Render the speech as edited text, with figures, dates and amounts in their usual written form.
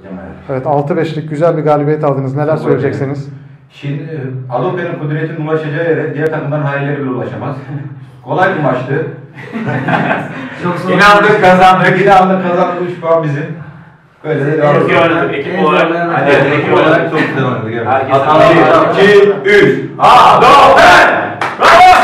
Evet 6-5'lik güzel bir galibiyet aldınız. Neler söyleyeceksiniz? Şimdi Adope'nin kudretinin ulaşacağı yere diğer takımdan hayalleri bile ulaşamaz. Kolay bir maçtı. İnandık kazandık. Kazandık 3 puan bizim. Böyle de devam ediyoruz. Ekip olarak. Ekip olarak çok güzel oynadık. Herkes 2, 3. Adope! Bravo!